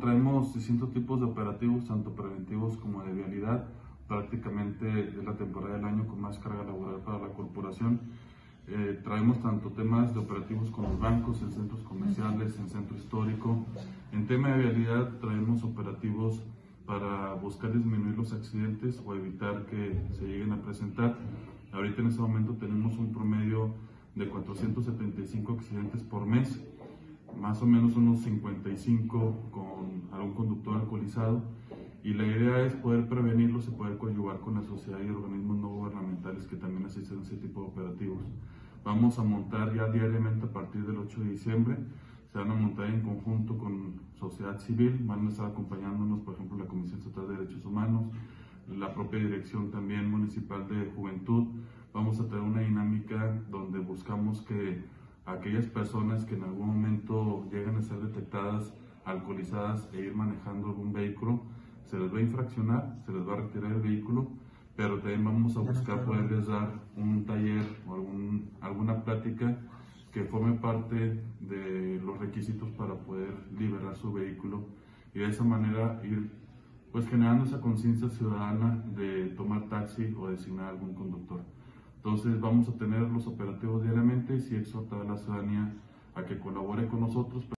traemos distintos tipos de operativos, tanto preventivos como de vialidad. Prácticamente es la temporada del año con más carga laboral para la corporación. Traemos tanto temas de operativos con los bancos, en centros comerciales, en centro histórico. En tema de vialidad traemos operativos para buscar disminuir los accidentes o evitar que se lleguen a presentar. Ahorita en este momento tenemos un promedio de 475 accidentes por mes, más o menos unos 55 con algún conductor alcoholizado, y la idea es poder prevenirlos y poder coadyuvar con la sociedad y organismos no gubernamentales que también asisten a ese tipo de operativos. Vamos a montar ya diariamente a partir del 8 de diciembre, se van a montar en conjunto con sociedad civil, van a estar acompañándonos, por ejemplo, la Comisión Estatal de Derechos Humanos, la propia Dirección también Municipal de Juventud. Vamos a tener una dinámica donde buscamos que aquellas personas que en algún momento lleguen a ser detectadas alcoholizadas e ir manejando algún vehículo, se les va a infraccionar, se les va a retirar el vehículo, pero también vamos a buscar poderles dar un taller o alguna plática que forme parte de los requisitos para poder liberar su vehículo y de esa manera ir pues generando esa conciencia ciudadana de tomar taxi o designar algún conductor. Entonces vamos a tener los operativos diariamente y sí exhortar a la ciudadanía a que colabore con nosotros.